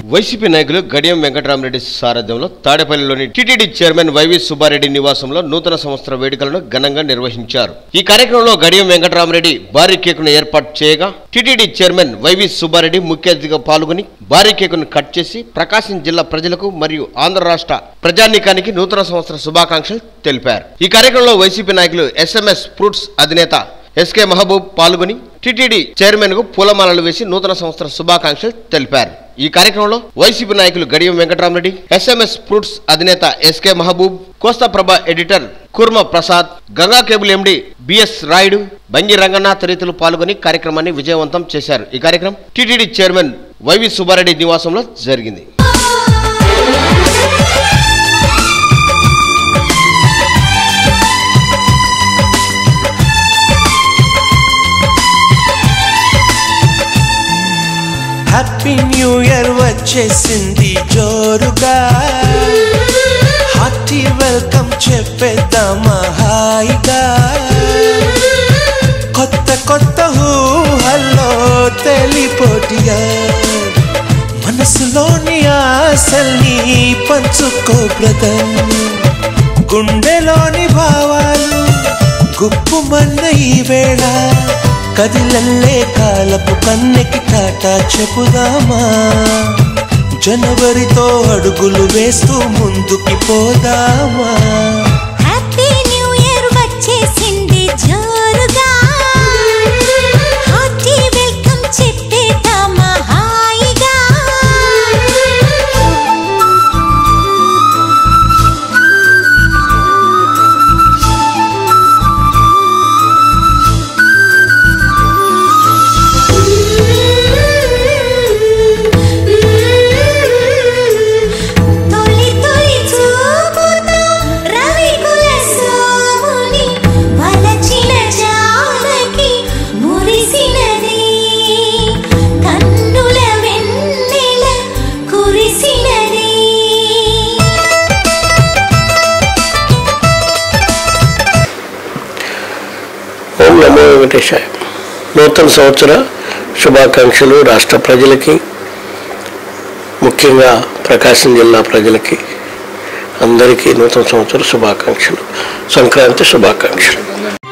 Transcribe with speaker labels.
Speaker 1: YCP నాయకులు గడియం వెంకటరామరెడ్డి సారథ్యంలో తాడేపల్లిలోని టీటీడీ చైర్మన్ వైవి సుబ్బారెడ్డి నివాసంలో నూతన సంవత్సర వేడుకలను ఘనంగా నిర్వహించారు. ఈ కార్యక్రమంలో గడియం వెంకటరామరెడ్డి భారీ కేకును ఏర్పాటు చేయగా టీటీడీ చైర్మన్ వైవి సుబ్బారెడ్డి ముఖ్య అతిథిగా పాల్గొని భారీ కేకును కట్ చేసి ప్రకాశం జిల్లా ప్రజలకు మరియు ఆంధ్ర రాష్ట్ర ప్రజానీకానికి నూతన సంవత్సర శుభాకాంక్షలు తెలిపారు. ఈ కార్యక్రమంలో వైసీపీ నాయకులు SMS ఫ్రూట్స్ అధినేత SK మహబూబ్ పాల్గొని టీటీడీ చైర్మన్ కు పూలమాలలు వేసి నూతన సంవత్సర శుభాకాంక్షలు తెలిపారు. ఈ కార్యక్రమంలో వైసీపీ నాయకులు గడియం వెంకటరామరెడ్డి, SMS ఫ్రూట్స్ అధినేత SK Mahaboob, Kosta Prabha editor Kurma Prasad, Ganga cable MD BS Rayudu, Bangi Ranganna తదితరులు పాల్గొని కార్యక్రమాన్ని విజయవంతం చేశారు. ఈ కార్యక్రమం టీటీడీ చైర్మన్ వైవి సుబ్బారెడ్డి నివాసంలో జరిగింది.
Speaker 2: హ్యాపీ న్యూ ఇయర్ వచ్చేసింది జోరుగా, హార్టీ వెల్కమ్ చెప్పేద్దామా హాయిగా, కొత్త కొత్త ఊహల్లో తెలిపోటిగా, మనసులోని ఆశల్ని పంచుకో బ్రదర్, గుండెలోని భావాలు గుప్పుమన్న ఈ వేళ, కదిలల్లే కాలపు కన్నెకి టాటా చెప్పుదామా, జనవరితో అడుగులు వేస్తూ ముందుకి పోదామా.
Speaker 3: హ్యాపీ న్యూ ఇయర్ వచ్చేసింది జోరుగా, హార్టీ వెల్కమ్ చెప్పేద్దామా హాయిగా.
Speaker 4: ఓం నమో వెంకటేశాయ. నూతన సంవత్సర శుభాకాంక్షలు రాష్ట్ర ప్రజలకి, ముఖ్యంగా ప్రకాశం జిల్లా ప్రజలకి అందరికీ నూతన సంవత్సర శుభాకాంక్షలు, సంక్రాంతి శుభాకాంక్షలు.